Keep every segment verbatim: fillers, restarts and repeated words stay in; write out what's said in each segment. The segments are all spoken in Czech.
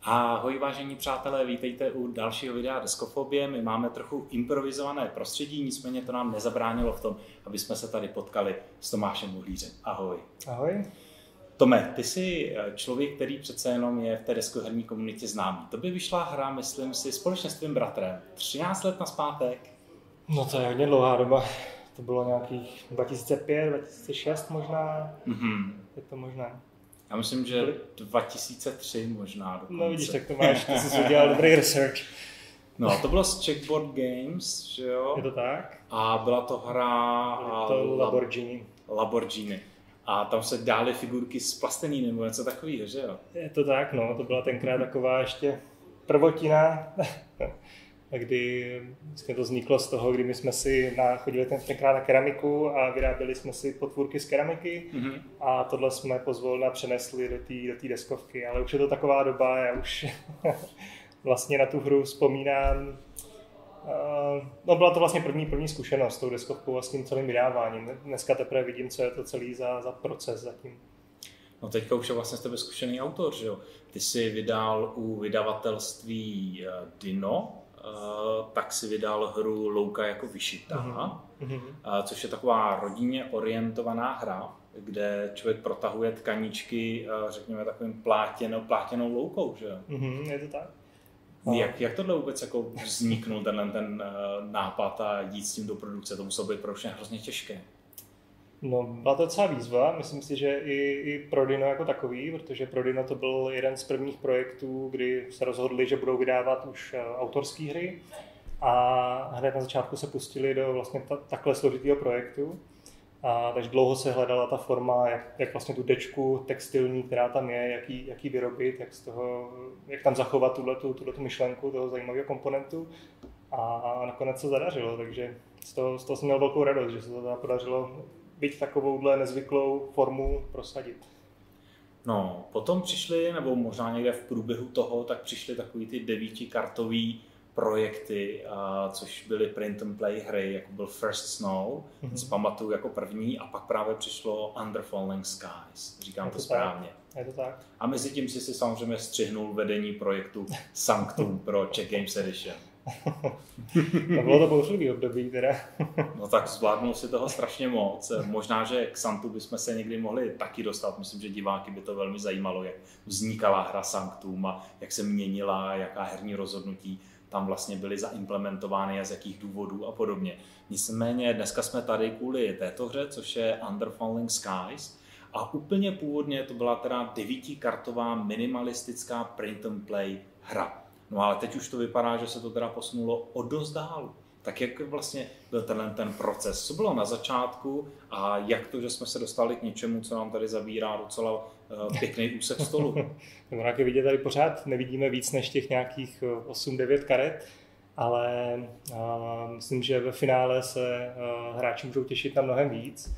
Ahoj vážení přátelé, vítejte u dalšího videa Deskofobie. My máme trochu improvizované prostředí, nicméně to nám nezabránilo v tom, aby jsme se tady potkali s Tomášem Uhlířem. Ahoj. Ahoj. Tome, ty jsi člověk, který přece jenom je v té deskoherní komunitě známý. To by vyšla hra, myslím si, společně s tvým bratrem. třináct let nazpátek. No to je hodně dlouhá doba. To bylo nějakých dva tisíce pět, dva tisíce šest možná. Mm-hmm. Je to možná. Já myslím, že dva tisíce tři možná dokonce. No vidíš, tak to máš, ty jsi udělal dobrý research. No, to bylo z Checkboard Games, že jo? Je to tak? A byla to hra... Je to Lamborghini. Lamborghini. A tam se dály figurky z plasteniny nebo něco takového, že jo? Je to tak, no. To byla tenkrát taková ještě prvotina, kdy to vzniklo z toho, kdy my jsme si chodili tenkrát na keramiku a vyráběli jsme si potvůrky z keramiky mm-hmm. a tohle jsme pozvolna přenesli do té do té deskovky. Ale už je to taková doba, já už vlastně na tu hru vzpomínám. No byla to vlastně první, první zkušenost s tou deskovkou a s tím celým vydáváním. Dneska teprve vidím, co je to celý za, za proces zatím. No teďka už je vlastně s tebe zkušený autor, že jo? Ty jsi vydal u vydavatelství Dino, tak si vydal hru Louka jako vyšitá, mm-hmm. což je taková rodině orientovaná hra, kde člověk protahuje tkaničky, řekněme takovým plátěnou, plátěnou loukou, že jo? Mm-hmm, je to tak. Jak, jak tohle vůbec jako vzniknul tenhle ten nápad a jít s tím do produkce? To muselo být pro všechny hrozně těžké. No, byla to docela výzva, myslím si, že i, i pro Dino jako takový, protože pro Dino to byl jeden z prvních projektů, kdy se rozhodli, že budou vydávat už autorské hry a hned na začátku se pustili do vlastně ta, takhle složitého projektu. A takže dlouho se hledala ta forma, jak, jak vlastně tu dečku textilní, která tam je, jak ji, jak ji vyrobit, jak, z toho, jak tam zachovat tuhletu, tuhletu myšlenku toho zajímavého komponentu. A nakonec se zadařilo, takže z toho, z toho jsem měl velkou radost, že se to teda podařilo být takovouhle nezvyklou formu prosadit. No, potom přišly, nebo možná někde v průběhu toho, tak přišly takový ty devítikartový projekty, a, což byly print and play hry, jako byl First Snow, mm-hmm. si pamatuju jako první, a pak právě přišlo Under Falling Skies, říkám to, to správně. Je to tak. A mezi tím si si samozřejmě střihnul vedení projektu Sanctum pro Czech Games Edition. To bylo to bouřlivý období teda. No tak zvládnul si toho strašně moc. Možná, že k Sanctu bychom se někdy mohli taky dostat. Myslím, že diváky by to velmi zajímalo, jak vznikala hra Sanctum a jak se měnila, jaká herní rozhodnutí tam vlastně byly zaimplementovány a z jakých důvodů a podobně. Nicméně dneska jsme tady kvůli této hře, což je Under Falling Skies. A úplně původně to byla teda devítikartová minimalistická print and play hra. No ale teď už to vypadá, že se to teda posunulo o dost dál. Tak jak vlastně byl tenhle ten proces? Co bylo na začátku a jak to, že jsme se dostali k něčemu, co nám tady zabírá docela uh, pěkný úsek stolu? No, jak je vidět, tady pořád nevidíme víc než těch nějakých osm devět karet, ale uh, myslím, že ve finále se uh, hráči můžou těšit na mnohem víc.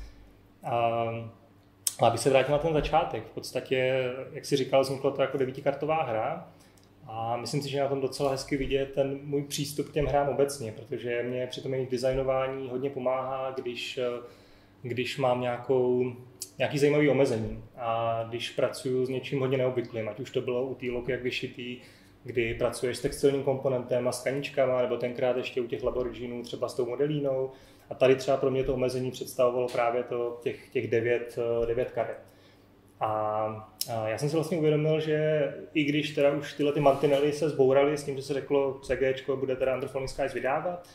Uh, aby se vrátil na ten začátek. V podstatě, jak jsi říkal, vzniklo to jako devítikartová hra. A myslím si, že na tom docela hezky vidět ten můj přístup k těm hrám obecně, protože mě při tom jejich designování hodně pomáhá, když, když mám nějakou, nějaký zajímavý omezení a když pracuji s něčím hodně neobvyklým, ať už to bylo u té Louky jak vyšitý, kdy pracuješ s textilním komponentem a s kaničkama, nebo tenkrát ještě u těch Lamborghinů třeba s tou modelínou. A tady třeba pro mě to omezení představovalo právě to, těch, těch devět, devět karet. A, a já jsem si vlastně uvědomil, že i když teda už tyhle ty mantinely se zbouraly s tím, že se řeklo CGčko bude teda Under Falling Skies vydávat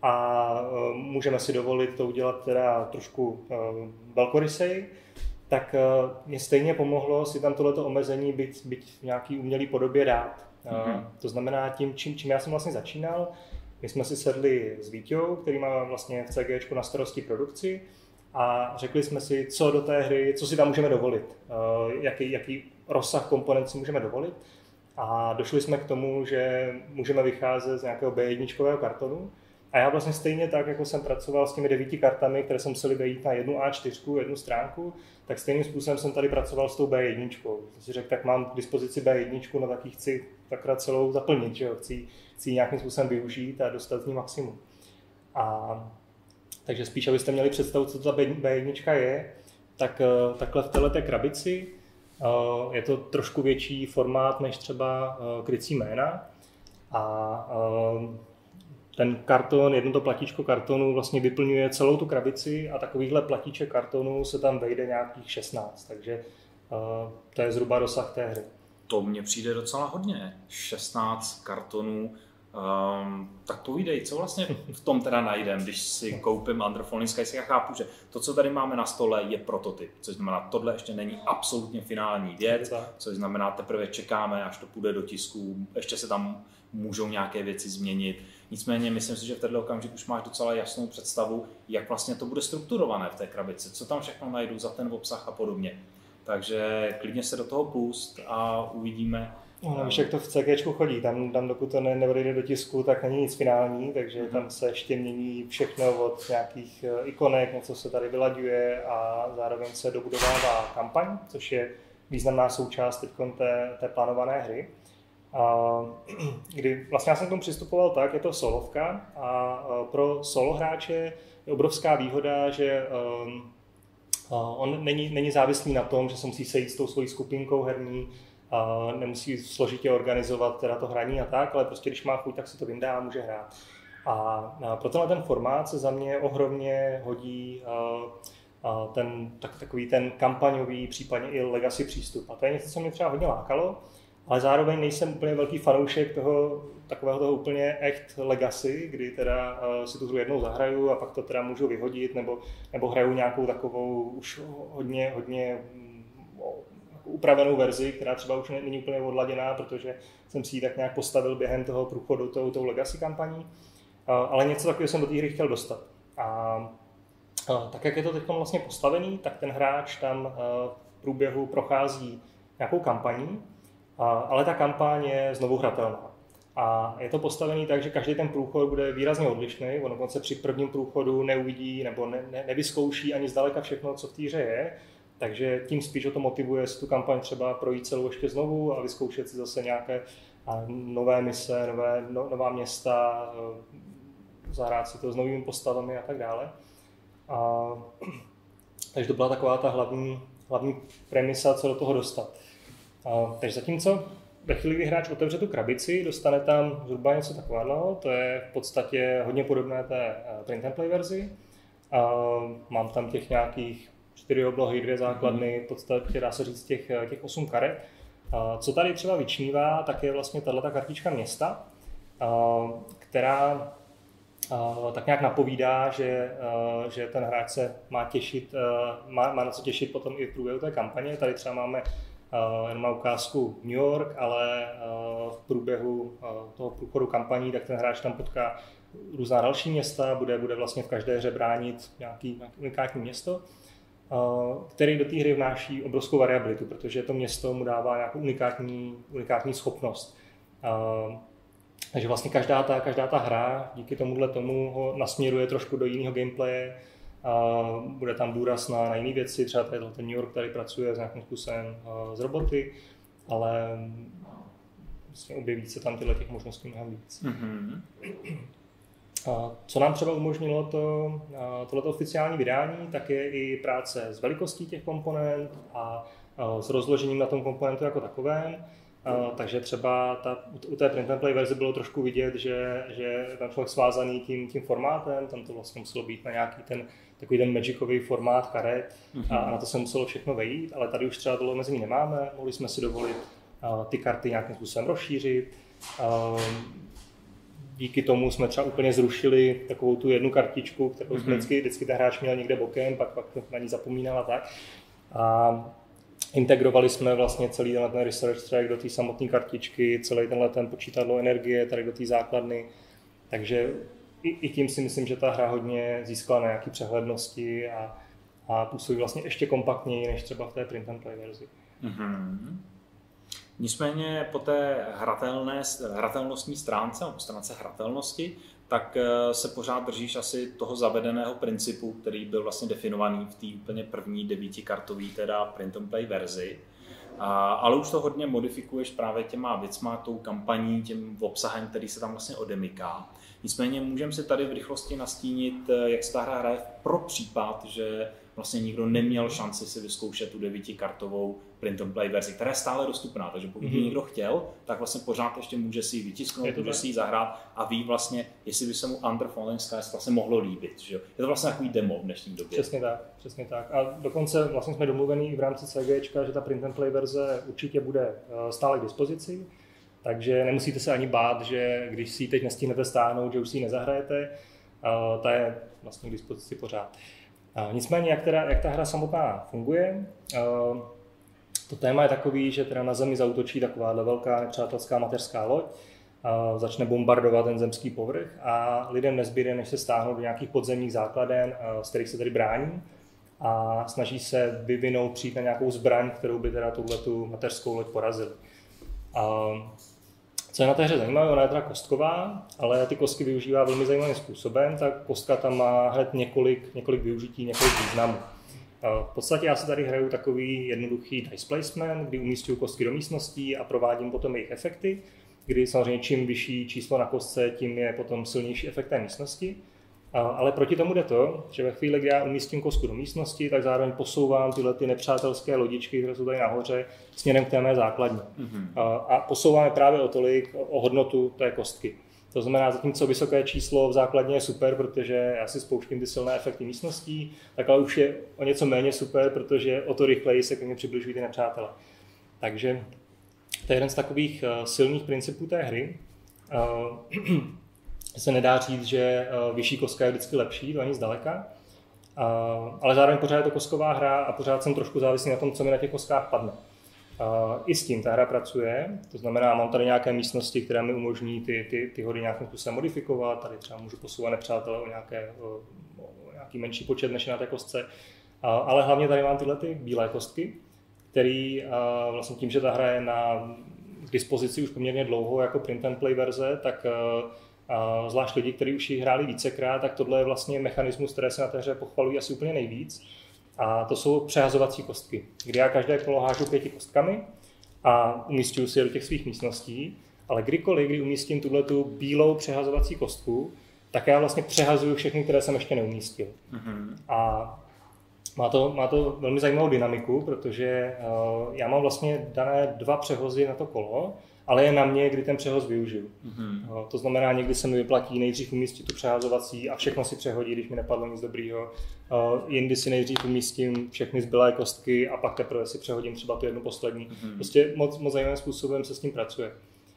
a uh, můžeme si dovolit to udělat teda trošku uh, velkorysej, tak uh, mě stejně pomohlo si tam tohleto omezení být, být v nějaký umělý podobě dát. Mm-hmm. Uh, to znamená tím, čím, čím já jsem vlastně začínal, my jsme si sedli s Víťou, který má vlastně v CGčku na starosti produkci, a řekli jsme si, co do té hry, co si tam můžeme dovolit, jaký, jaký rozsah komponent si můžeme dovolit. A došli jsme k tomu, že můžeme vycházet z nějakého bé jedna kartonu. A já vlastně stejně tak, jako jsem pracoval s těmi devíti kartami, které jsem museli vejít na jednu á čtyři, jednu stránku, tak stejným způsobem jsem tady pracoval s tou bé jedna. Jsem si řekl, tak mám k dispozici bé jedna, no tak ji chci takrát celou zaplnit, že jo? Chci, chci ji nějakým způsobem využít a dostat z ní maximum. A takže spíš, abyste měli představu, co ta bé jedna je, tak takhle v této krabici Je to trošku větší formát než třeba krycí jména a ten karton, jedno to platíčko kartonu vlastně vyplňuje celou tu krabici a takovýchhle platíček kartonu se tam vejde nějakých šestnáct, takže to je zhruba rozsah té hry. To mně přijde docela hodně, šestnáct kartonů. Um, tak povídej, co vlastně v tom teda najdem, když si koupím Under Falling Skies. Já chápu, že to, co tady máme na stole, je prototyp, což znamená, tohle ještě není absolutně finální věc, což znamená, teprve čekáme, až to půjde do tisku, ještě se tam můžou nějaké věci změnit. Nicméně myslím si, že v této okamžiku už máš docela jasnou představu, jak vlastně to bude strukturované v té krabici, co tam všechno najdu za ten obsah a podobně. Takže klidně se do toho pust a uvidíme. No, víš, jak to v C G chodí, tam, tam dokud to ne, neodejde do tisku, tak není nic finální, takže mm-hmm. tam se ještě mění všechno od nějakých ikonek, něco se tady vylaďuje a zároveň se dobudovává kampaň, což je významná součást teď té, té plánované hry. A, kdy vlastně já jsem k tomu přistupoval tak, je to solovka a pro solo hráče je obrovská výhoda, že um, on není, není závislý na tom, že se musí sejít s tou svojí skupinkou herní, a nemusí složitě organizovat teda to hraní a tak, ale prostě když má chuť, tak si to vyndá a může hrát. A, a pro tenhle ten formát se za mě ohromně hodí a, a ten, tak, takový ten kampaňový, případně i legacy přístup. A to je něco, co mě třeba hodně lákalo, ale zároveň nejsem úplně velký fanoušek toho takového toho úplně echt legacy, kdy teda uh, si tu hru jednou zahraju a pak to teda můžu vyhodit, nebo, nebo hraju nějakou takovou už hodně, hodně upravenou verzi, která třeba už není úplně odladěná, protože jsem si ji tak nějak postavil během toho průchodu tou, tou legacy kampaní, ale něco takového jsem do té hry chtěl dostat. A, a tak jak je to teď vlastně postavený, tak ten hráč tam v průběhu prochází nějakou kampaní, ale ta kampaň je znovu hratelná. A je to postavený tak, že každý ten průchod bude výrazně odlišný, on dokonce při prvním průchodu neuvidí nebo ne, ne, nevyzkouší ani zdaleka všechno, co v té hře je. Takže tím spíš o to motivuje si tu kampaň třeba projít celou ještě znovu a vyzkoušet si zase nějaké nové mise, nové, no, nová města, zahrát si to s novými postavami a tak dále. A, takže to byla taková ta hlavní, hlavní premisa, co do toho dostat. A, takže zatímco ve chvíli, kdy hráč otevře tu krabici, dostane tam zhruba něco takového, to je v podstatě hodně podobné té print and play verzi. A, mám tam těch nějakých čtyři oblohy, dvě základny, v podstatě dá se říct těch, těch osm karet. Co tady třeba vyčnívá, tak je vlastně tato kartička města, která tak nějak napovídá, že, že ten hráč se má těšit, má, má na co těšit potom i v průběhu té kampaně. Tady třeba máme jenom na ukázku New York, ale v průběhu toho průchodu kampaní, tak ten hráč tam potká různá další města, bude, bude vlastně v každé hře bránit nějaký, nějaký unikátní město, který do té hry vnáší obrovskou variabilitu, protože to město mu dává nějakou unikátní, unikátní schopnost. Takže vlastně každá ta, každá ta hra díky tomuhle tomu ho nasměruje trošku do jiného gameplaye. Bude tam důraz na, na jiné věci, třeba tady ten New York, který pracuje s nějakým způsobem s roboty, ale vlastně objeví se tam tyhle těch možností mnohem víc. Mm-hmm. Co nám třeba umožnilo to, tohleto oficiální vydání, tak je i práce s velikostí těch komponent a s rozložením na tom komponentu jako takovém. Takže třeba ta, u té print and play verze bylo trošku vidět, že, že tam člověk svázaný tím, tím formátem, tam to vlastně muselo být na nějaký ten takový ten magicový formát karet mm-hmm. a na to se muselo všechno vejít, ale tady už třeba tohle omezení nemáme, mohli jsme si dovolit ty karty nějakým způsobem rozšířit. Díky tomu jsme třeba úplně zrušili takovou tu jednu kartičku, kterou mm-hmm. vždycky, vždycky ten hráč měl někde bokem, pak, pak na ní zapomínal a tak. A integrovali jsme vlastně celý tenhle ten research track do té samotné kartičky, celý tenhle ten počítadlo energie tady do té základny. Takže i, i tím si myslím, že ta hra hodně získala na nějaké přehlednosti a, a působí vlastně ještě kompaktněji než třeba v té print and play verzi. Mm-hmm. Nicméně po té hratelné, hratelnostní stránce, po stránce hratelnosti, tak se pořád držíš asi toho zavedeného principu, který byl vlastně definovaný v té úplně první devítikartové, teda print and play verzi. A, ale už to hodně modifikuješ právě těma věcma, tou kampaní, tím obsahem, který se tam vlastně odemyká. Nicméně můžeme si tady v rychlosti nastínit, jak se ta hra hraje pro případ, že vlastně nikdo neměl šanci si vyzkoušet tu devítikartovou print and play verzi, která je stále dostupná, takže pokud by mm-hmm. někdo chtěl, tak vlastně pořád ještě může si ji vytisknout, může si ji zahrát a ví vlastně, jestli by se mu Under Falling Skies vlastně mohlo líbit. Že jo? Je to vlastně takový demo v dnešní době. Přesně tak, přesně tak. A dokonce vlastně jsme domluvení i v rámci CGčka, že ta print and play verze určitě bude stále k dispozici, takže nemusíte se ani bát, že když si ji teď nestihnete stáhnout, že už si ji nezahrajete, ta je vlastně k dispozici pořád. Nicméně, jak, teda, jak ta hra samotná funguje, to téma je takový, že teda na zemi zaútočí takováhle velká nepřátelská mateřská loď, začne bombardovat ten zemský povrch a lidem nezbyde, než se stáhnou do nějakých podzemních základen, z kterých se tedy brání a snaží se vyvinout, přijít na nějakou zbraň, kterou by teda tuhletu mateřskou loď porazili. Co je na té hře zajímavé, ona je teda kostková, ale ty kostky využívá velmi zajímavým způsobem, tak kostka tam má hned několik, několik využití, několik významů. V podstatě já se tady hraju takový jednoduchý dice placement, kdy umístuju kostky do místností a provádím potom jejich efekty, kdy samozřejmě čím vyšší číslo na kostce, tím je potom silnější efekt té místnosti. Ale proti tomu jde to, že ve chvíli, kdy já umístím kostku do místnosti, tak zároveň posouvám tyhle ty nepřátelské lodičky, které jsou tady nahoře, směrem k té mé základně. Mm-hmm. A posouváme právě o tolik o hodnotu té kostky. To znamená, zatímco vysoké číslo v základně je super, protože já si spouštím ty silné efekty místností, tak ale už je o něco méně super, protože o to rychleji se ke mně přibližují ty nepřátelé. Takže to je jeden z takových silných principů té hry. Se nedá říct, že vyšší kostka je vždycky lepší, to ani zdaleka, ale zároveň pořád je to kostková hra a pořád jsem trošku závislý na tom, co mi na těch kostkách padne. I s tím ta hra pracuje, to znamená, mám tady nějaké místnosti, které mi umožní ty, ty, ty hody nějakým způsobem modifikovat, tady třeba můžu posouvat nepřátele o, nějaké, o, o nějaký menší počet než na té kostce, ale hlavně tady mám tyhle ty bílé kostky, který vlastně tím, že ta hra je na k dispozici už poměrně dlouho jako print and play verze, tak a zvlášť lidi, kteří už ji hráli vícekrát, tak tohle je vlastně mechanismus, které se na té hře pochvalují asi úplně nejvíc. A to jsou přehazovací kostky, kdy já každé kolo hážu pěti kostkami a umístuju si je do těch svých místností, ale kdykoliv, kdy umístím tuhletu bílou přehazovací kostku, tak já vlastně přehazuju všechny, které jsem ještě neumístil. Mm-hmm. A má to, má to velmi zajímavou dynamiku, protože uh, já mám vlastně dané dva přehozy na to kolo, ale je na mě, kdy ten přehoz využiju. Mm-hmm. To znamená, někdy se mi vyplatí nejdřív umístit tu přehazovací a všechno si přehodí, když mi nepadlo nic dobrýho. Jindy si nejdřív umístím všechny zbylé kostky a pak teprve si přehodím třeba tu jednu poslední. Mm-hmm. Prostě moc, moc zajímavým způsobem se s tím pracuje.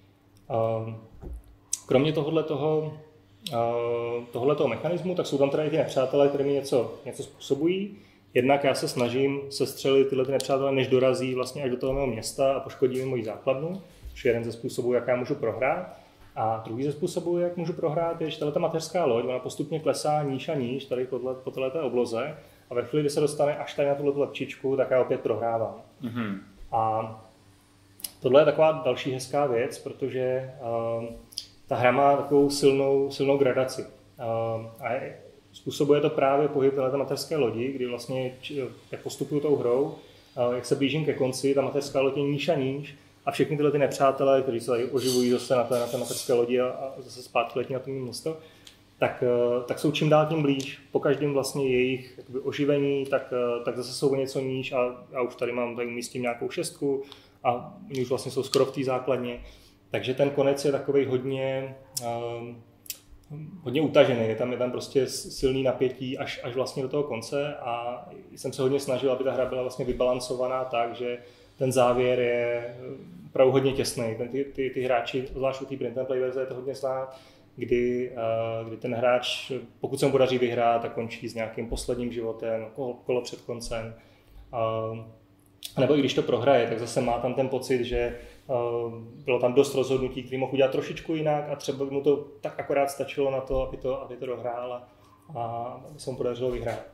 Kromě tohohletoho, tohohletoho mechanismu, tak jsou tam teda i ty nepřátelé, které mi něco, něco způsobují. Jednak já se snažím sestřelit tyhle ty nepřátelé, než dorazí vlastně až do toho mého města a poškodí mi moji základnu. To je jeden ze způsobů, jak já můžu prohrát. A druhý ze způsobů, jak můžu prohrát, je, že tato mateřská loď, ona postupně klesá níž a níž tady po této obloze a ve chvíli, kdy se dostane až tady na tuto lepčičku, tak já opět prohrávám. Mm-hmm. A tohle je taková další hezká věc, protože uh, ta hra má takovou silnou, silnou gradaci. Uh, a způsobuje to právě pohyb této mateřské lodi, kdy vlastně, jak postupuju tou hrou, uh, jak se blížím ke konci, ta mateřská loď je níž a níž, a všechny tyhle ty nepřátelé, kteří se tady oživují zase na té, na té mateřské lodi a, a zase zpátky letí na to město, tak, tak jsou čím dál tím blíž. Po každém vlastně jejich jakoby, oživení, tak, tak zase jsou o něco níž a já už tady mám, tady umístím nějakou šestku a oni už vlastně jsou skoro v té základně. Takže ten konec je takovej hodně, um, hodně utažený. Je tam, je tam prostě silný napětí až, až vlastně do toho konce a jsem se hodně snažil, aby ta hra byla vlastně vybalancovaná tak, že ten závěr je opravdu hodně těsný. Ty, ty, ty hráči, zvlášť u té print and play verze, je to hodně znát, kdy, uh, kdy ten hráč, pokud se mu podaří vyhrát, tak končí s nějakým posledním životem, kolo, kolo před koncem. Uh, a nebo i když to prohraje, tak zase má tam ten pocit, že uh, bylo tam dost rozhodnutí, který mohl udělat trošičku jinak a třeba by mu to tak akorát stačilo na to, aby to, aby to dohrál a, a aby se mu podařilo vyhrát.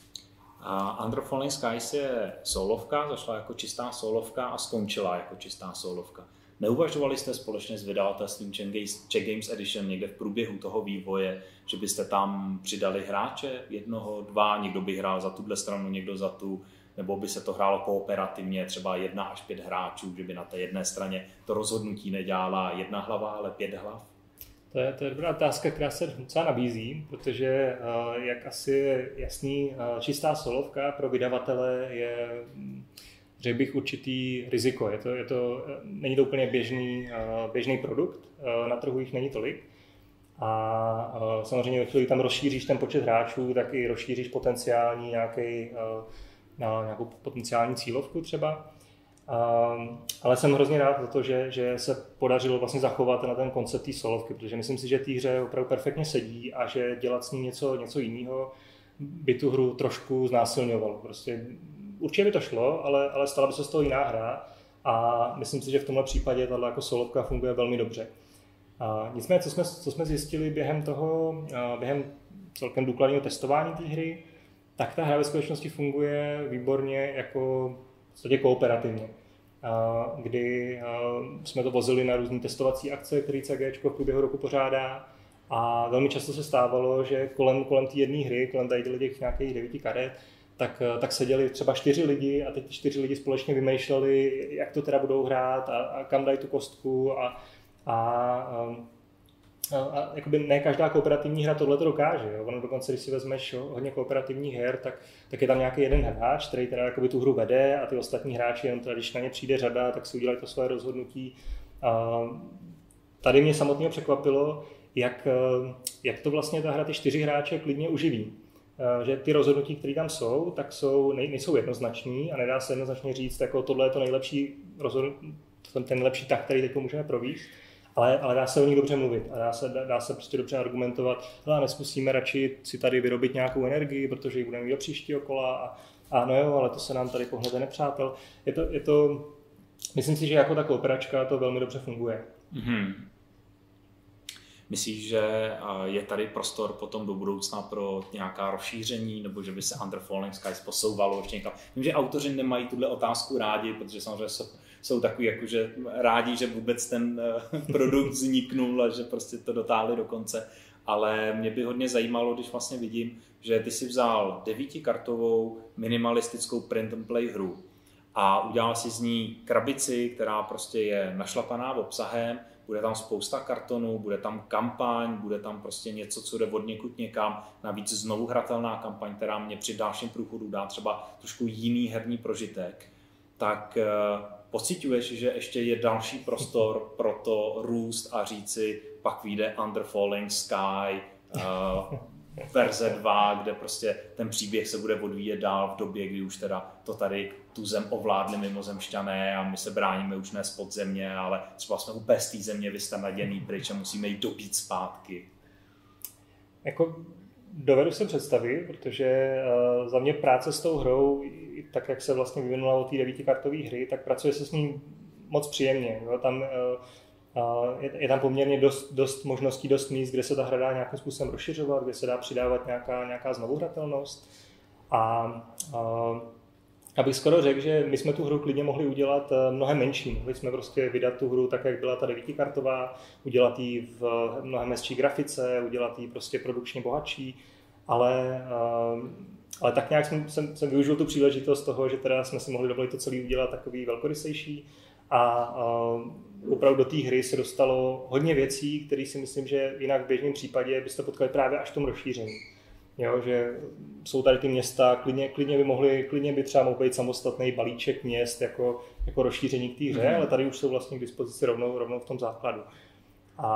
A Under Falling Skies je solovka, začala jako čistá solovka a skončila jako čistá solovka. Neuvažovali jste společně s vydavatelstvím Czech Games Edition někde v průběhu toho vývoje, že byste tam přidali hráče, jednoho, dva, někdo by hrál za tuhle stranu, někdo za tu, nebo by se to hrálo kooperativně, třeba jedna až pět hráčů, že by na té jedné straně to rozhodnutí nedělala jedna hlava, ale pět hlav? To je, to je dobrá otázka, která se docela nabízí, protože jak asi je jasný, čistá solovka pro vydavatele je, řekl bych, určitý riziko. Je to, je to, není to úplně běžný, běžný produkt, na trhu jich není tolik. A samozřejmě, když tam rozšíříš ten počet hráčů, tak i rozšíříš potenciální nějaký, na nějakou potenciální cílovku třeba. Um, ale jsem hrozně rád za to, že, že se podařilo vlastně zachovat na ten koncept té solovky, protože myslím si, že té hře opravdu perfektně sedí a že dělat s ní něco, něco jiného by tu hru trošku znásilňovalo. Prostě určitě by to šlo, ale, ale stala by se z toho jiná hra a myslím si, že v tomhle případě tato jako solovka funguje velmi dobře. A nicméně, co jsme, co jsme zjistili během toho, během celkem důkladného testování té hry, tak ta hra ve skutečnosti funguje výborně jako v podstatě kooperativně, kdy jsme to vozili na různé testovací akce, které C G čko v průběhu roku pořádá a velmi často se stávalo, že kolem, kolem té jedné hry, kolem tady těch nějakých devíti karet, tak, tak seděli třeba čtyři lidi a teď ty čtyři lidi společně vymýšleli, jak to teda budou hrát a, a kam dají tu kostku a, a, a, a jakoby ne každá kooperativní hra tohle to dokáže. Jo. Ono dokonce, když si vezmeš hodně kooperativních her, tak, tak je tam nějaký jeden hráč, který teda jakoby tu hru vede a ty ostatní hráči, jenom teda, když na ně přijde řada, tak si udělají to své rozhodnutí. A tady mě samotného překvapilo, jak, jak to vlastně ta hra ty čtyři hráče klidně uživí. Že ty rozhodnutí, které tam jsou, tak jsou, nejsou jednoznační a nedá se jednoznačně říct, jako tohle je to nejlepší rozhodnutí, ten nejlepší tak, který teď můžeme províst, ale, ale dá se o nich dobře mluvit a dá se, dá se prostě dobře argumentovat, ale neskusíme radši si tady vyrobit nějakou energii, protože ji budeme mít do příštího kola a, a no jo, ale to se nám tady pohnede nepřátel. Je to, je to, myslím si, že jako ta kooperačka to velmi dobře funguje. Mm-hmm. Myslíš, že je tady prostor potom do budoucna pro nějaká rozšíření, nebo že by se Under Falling Skies posouvalo ještě někam? Vím, že autoři nemají tuhle otázku rádi, protože samozřejmě jsou, jsou takový jakože rádi, že vůbec ten produkt vzniknul a že prostě to dotáhli do konce. Ale mě by hodně zajímalo, když vlastně vidím, že ty si vzal devítikartovou minimalistickou print and play hru a udělal si z ní krabici, která prostě je našlapaná obsahem, bude tam spousta kartonů, bude tam kampaň, bude tam prostě něco, co jde od někud někam. Navíc znovu hratelná kampaň, která mě při dalším průchodu dá třeba trošku jiný herní prožitek. Tak uh, pociťuješ, že ještě je další prostor pro to růst a říci, pak vyjde Under Falling Sky, uh, verze dva, kde prostě ten příběh se bude odvíjet dál v době, kdy už teda to tady tu zem ovládli mimozemšťané a my se bráníme už ne z podzemně, ale třeba jsme úplně z té země vystanaděný pryč a musíme jít dobít zpátky. Jako dovedu se představit, protože uh, za mě práce s tou hrou, tak jak se vlastně vyvinula od té devítikartové hry, tak pracuje se s ní moc příjemně. Jo? Tam, uh, uh, je, je tam poměrně dost, dost možností, dost míst, kde se ta hra dá nějakým způsobem rozšiřovat, kde se dá přidávat nějaká, nějaká znovuhratelnost. A uh, abych skoro řekl, že my jsme tu hru klidně mohli udělat mnohem menší. Mohli jsme prostě vydat tu hru tak, jak byla ta devítikartová, udělat ji v mnohem hezčí grafice, udělat ji prostě produkčně bohatší, ale, ale tak nějak jsem, jsem, jsem využil tu příležitost toho, že teda jsme si mohli dovolit to celé udělat takový velkorysejší a, a opravdu do té hry se dostalo hodně věcí, které si myslím, že jinak v běžném případě byste potkali právě až v tom rozšíření. Jo, že jsou tady ty města, klidně, klidně by mohli, klidně by třeba mohl být samostatný balíček měst jako, jako rozšíření k té hře, mm-hmm. ale tady už jsou vlastně k dispozici rovnou, rovnou v tom základu. A,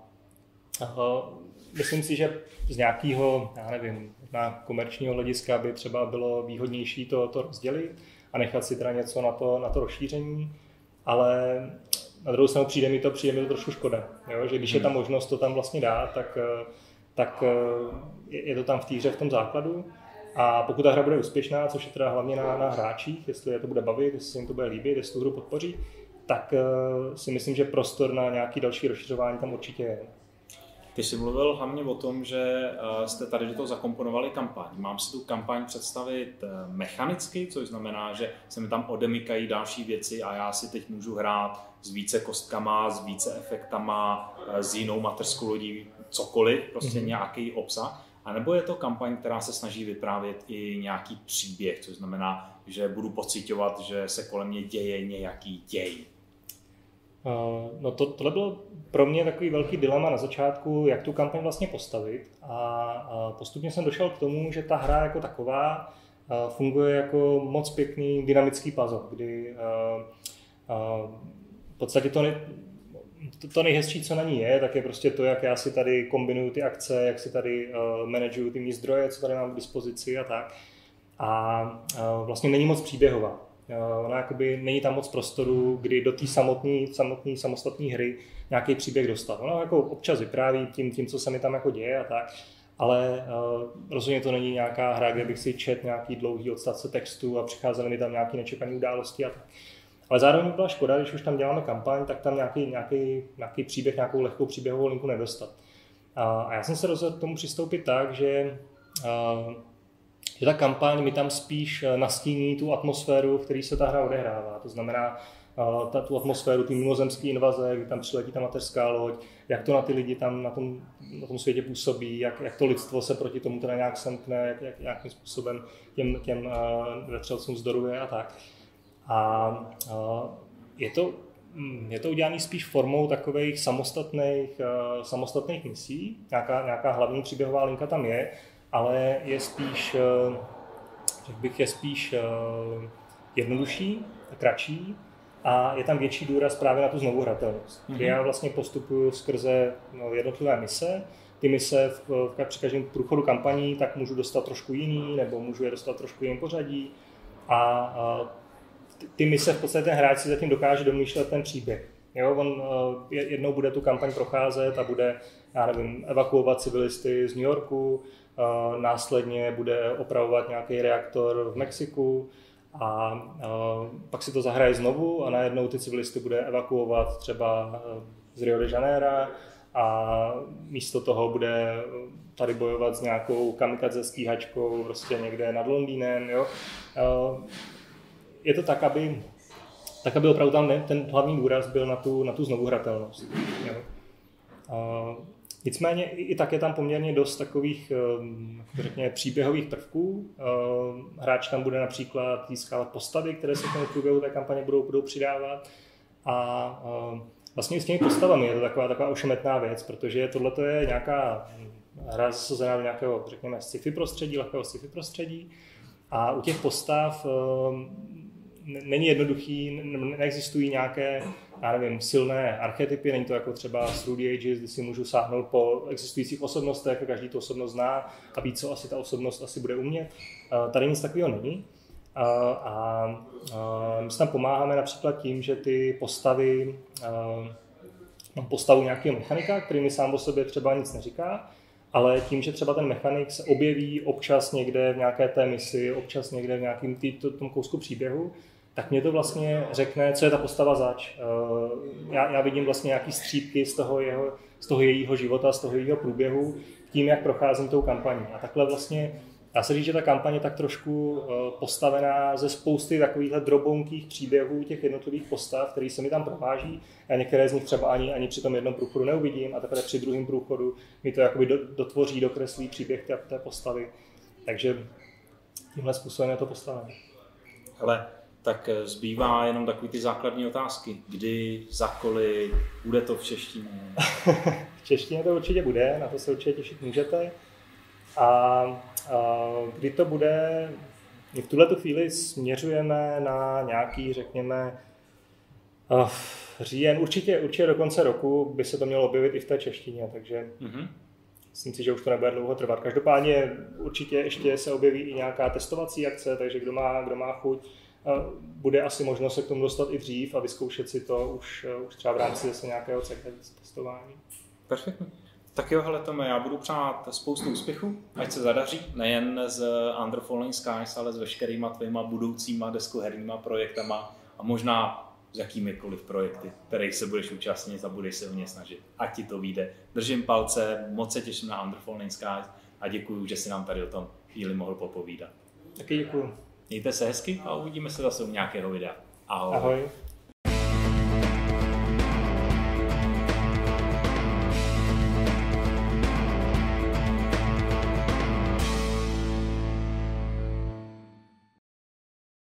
a myslím si, že z nějakého, já nevím, na komerčního hlediska by třeba bylo výhodnější to, to rozdělit a nechat si teda něco na to, na to rozšíření, ale na druhou stranu přijde mi to, přijde mi to trošku škoda, jo? Že když je ta možnost to tam vlastně dát, tak tak je to tam v té hře v tom základu a pokud ta hra bude úspěšná, což je teda hlavně na, na hráčích, jestli je to bude bavit, jestli se jim to bude líbit, jestli tu hru podpoří, tak si myslím, že prostor na nějaké další rozšiřování tam určitě je. Ty jsi mluvil hlavně o tom, že jste tady do toho zakomponovali kampaň. Mám si tu kampaň představit mechanicky, což znamená, že se mi tam odemykají další věci a já si teď můžu hrát s více kostkama, s více efektama, s jinou mateřskou lodí, cokoliv, prostě mm-hmm. nějaký obsah. A nebo je to kampaň, která se snaží vyprávět i nějaký příběh, což znamená, že budu pociťovat, že se kolem mě děje nějaký děj. No to, tohle bylo pro mě takový velký dilema na začátku, jak tu kampaň vlastně postavit a postupně jsem došel k tomu, že ta hra jako taková funguje jako moc pěkný dynamický puzzle, kdy v podstatě to, ne, to, to nejhezčí, co na ní je, tak je prostě to, jak já si tady kombinuju ty akce, jak si tady manažuju ty mý zdroje, co tady mám k dispozici a tak. A vlastně není moc příběhová. Ona jakoby není tam moc prostoru, kdy do té samotné samotné samostatné hry nějaký příběh dostat. Ona jako občas vypráví tím, tím, co se mi tam jako děje a tak, ale uh, rozhodně to není nějaká hra, kde bych si četl nějaký dlouhý odstavce textu a přicházely mi tam nějaké nečekané události a tak. Ale zároveň byla škoda, když už tam děláme kampaň, tak tam nějaký, nějaký, nějaký příběh, nějakou lehkou příběhovou linku nedostat. A, a já jsem se rozhodl k tomu přistoupit tak, že uh, že ta kampaň mi tam spíš nastíní tu atmosféru, v které se ta hra odehrává. To znamená ta, tu atmosféru, ty mimozemské invaze, kdy tam přiletí ta mateřská loď, jak to na ty lidi tam na tom, na tom světě působí, jak, jak to lidstvo se proti tomu teda nějak semkne, jak, jak, jakým způsobem těm, těm uh, vetřelcům vzdoruje a tak. A uh, je to, je to udělané spíš formou takových samostatných, uh, samostatných misí. Nějaká, nějaká hlavní příběhová linka tam je, ale je spíš, řekl bych, je spíš jednodušší, kratší a je tam větší důraz právě na tu znovuhratelnost. Mm-hmm. Já vlastně postupuju skrze no, jednotlivé mise. Ty mise v, v, při každém průchodu kampaní tak můžu dostat trošku jiný, nebo můžu je dostat trošku jiným pořadí. A, a ty, ty mise v podstatě ten hráč si zatím dokáže domýšlet ten příběh. Jo, on jednou bude tu kampaň procházet a bude, já nevím, evakuovat civilisty z New Yorku, Uh, následně bude opravovat nějaký reaktor v Mexiku a uh, pak si to zahraje znovu a najednou ty civilisty bude evakuovat třeba uh, z Rio de Janeiro a místo toho bude tady bojovat s nějakou kamikadze stíhačkou prostě někde nad Londýnem. Jo? Uh, je to tak, aby, tak, aby opravdu tam ne, ten hlavní důraz byl na tu, na tu znovuhratelnost. Jo? Uh, Nicméně i tak je tam poměrně dost takových, řekněme, příběhových prvků. Hráč tam bude například získávat postavy, které se k průběhu té kampaně budou, budou přidávat. A vlastně s těmi postavami je to taková, taková ošemetná věc, protože tohle je nějaká hra zasazená do nějakého, řekněme, sci-fi prostředí, lehkého sci-fi prostředí. A u těch postav není jednoduchý, neexistují nějaké, já nevím, silné archetypy, není to jako třeba z Through the Ages, kdy si můžu sáhnout po existujících osobnostech, každý tu osobnost zná a ví, co asi ta osobnost asi bude umět. Tady nic takového není. A, a, a my si tam pomáháme například tím, že ty postavy, mám postavu nějakého mechanika, který mi sám o sobě třeba nic neříká, ale tím, že třeba ten mechanik se objeví občas někde v nějaké té misi, občas někde v nějakém tý, tom kousku příběhu, tak mě to vlastně řekne, co je ta postava zač. Já, já vidím vlastně nějaký střípky z toho, jeho, z toho jejího života, z toho jejího průběhu, tím, jak procházím tou kampaní. A takhle vlastně, dá se říct, že ta kampaň je tak trošku postavená ze spousty takovýchhle drobounkých příběhů těch jednotlivých postav, které se mi tam prováží. A některé z nich třeba ani, ani při tom jednom průchodu neuvidím a teprve při druhém průchodu mi to jakoby dotvoří, dokreslí příběh té, té postavy. Takže tímhle způsobem je to postavené. Hele, tak zbývá jenom takový ty základní otázky. Kdy, za kolik, bude to v češtině? V češtině to určitě bude, na to se určitě těšit můžete. A, a kdy to bude, my v tuhletu chvíli směřujeme na nějaký, řekněme, uh, říjen, určitě, určitě do konce roku by se to mělo objevit i v té češtině, takže mm-hmm. myslím si, že už to nebude dlouho trvat. Každopádně určitě ještě se objeví i nějaká testovací akce, takže kdo má, kdo má chuť, bude asi možnost se k tomu dostat i dřív a vyzkoušet si to už, už třeba v rámci zase nějakého testování. Perfektně. Tak jo, hele Tome, já budu přát spoustu úspěchů, ať se zadaří, nejen z Under Falling Skies, ale s veškerýma tvýma budoucíma deskoherníma projektama a možná s jakýmikoliv projekty, kterých se budeš účastnit a budeš se o ně snažit. Ať ti to vyjde. Držím palce, moc se těším na Under Falling Skies a děkuju, že jsi nám tady o tom chvíli mohl popovídat. Taky děkuju. Mějte se hezky a uvidíme se zase u nějakého videa. Ahoj. Ahoj.